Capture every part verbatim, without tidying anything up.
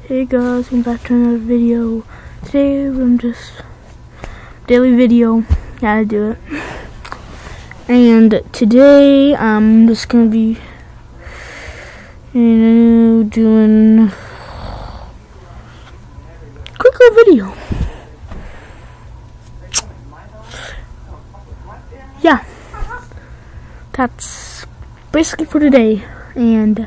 Hey guys, welcome back to another video. Today I'm just daily video, gotta do it. And today I'm just gonna be, you know, doing a quick little video. Yeah, that's basically for today. And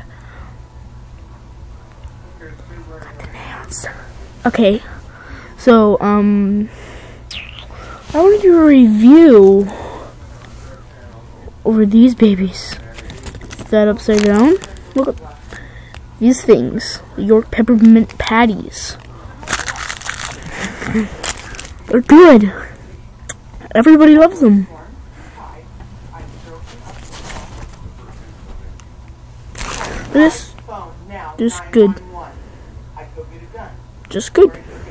okay, so um, I want to do a review over these babies. Is that upside down? Look at these things, the York peppermint patties. They're good. Everybody loves them. This, this good. Just good.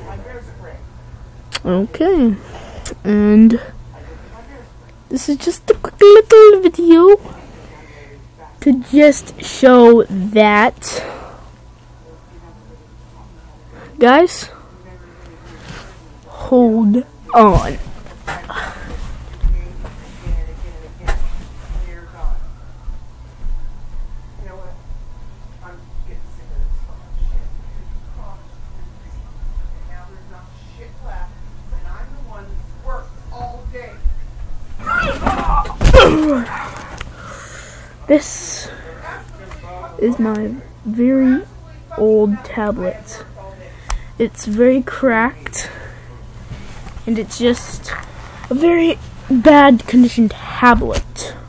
Okay, and this is just a quick little video to just show that, guys, hold on. This is my very old tablet. It's very cracked, and it's just a very bad condition tablet.